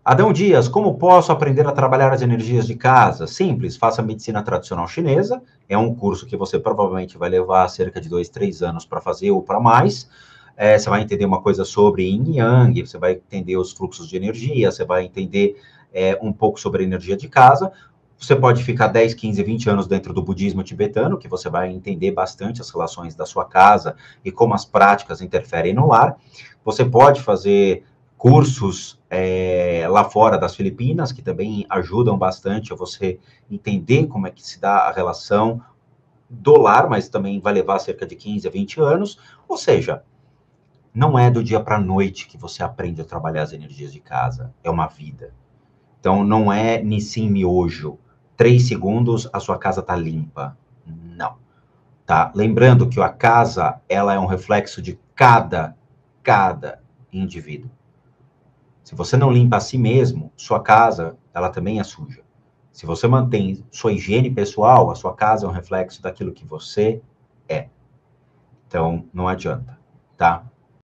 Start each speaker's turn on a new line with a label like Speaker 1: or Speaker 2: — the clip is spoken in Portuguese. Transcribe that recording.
Speaker 1: Adão Dias, como posso aprender a trabalhar as energias de casa? Simples, faça medicina tradicional chinesa. É um curso que você provavelmente vai levar cerca de 2, 3 anos para fazer ou para mais. Você vai entender uma coisa sobre Yin e Yang, você vai entender os fluxos de energia, você vai entender um pouco sobre a energia de casa. Você pode ficar 10, 15, 20 anos dentro do budismo tibetano, que você vai entender bastante as relações da sua casa e como as práticas interferem no lar. Você pode fazer cursos lá fora das Filipinas, que também ajudam bastante a você entender como é que se dá a relação do lar, mas também vai levar cerca de 15 a 20 anos. Ou seja, não é do dia para a noite que você aprende a trabalhar as energias de casa, é uma vida. Então, não é Nissin Miojo, 3 segundos, a sua casa está limpa. Não. Tá? Lembrando que a casa, ela é um reflexo de cada indivíduo. Se você não limpa a si mesmo, sua casa, ela também é suja. Se você mantém sua higiene pessoal, a sua casa é um reflexo daquilo que você é. Então, não adianta, tá?